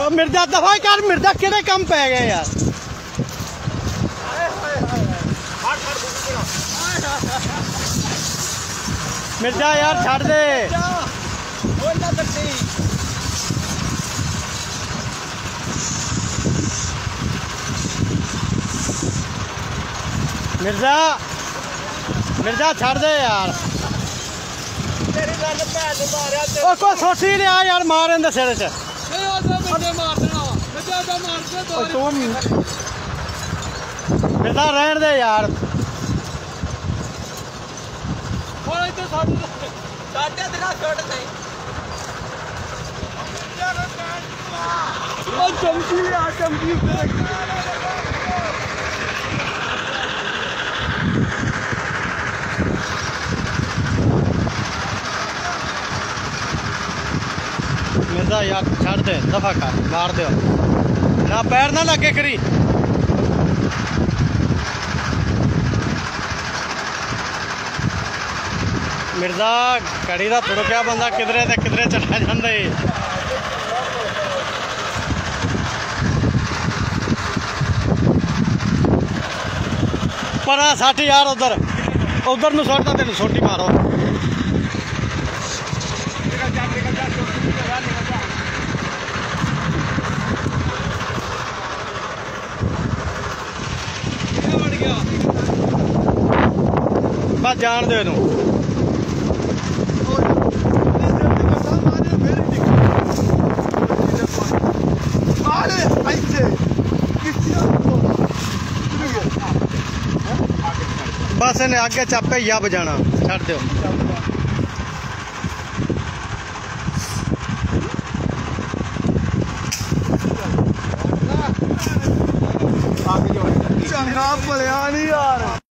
मिर्जा दफा कर, मिर्जा किहड़े कम पै गए यार। मिर्जा यार छड़ दे। मिर्जा मिर्जा छड़ दे यार। कोई सोची लिया यार, मार इनके सिर च। मिर्जा रहन दे यार। मिर्जा यार छड़ दे, दफा कर, मार दो ना, पैर ना लगे करी। मिर्जा कड़ी का तुड़किया बंदा किधरे ते किधरे चढ़ा जाता है। पर सट यार, उधर उधर नूं सुट्टदा, तेन सोटी मारो। बस जान दे इनू। बस इन्हें आगे चापे या बजाना, छड़ दो। चंगा भलिया नहीं यार।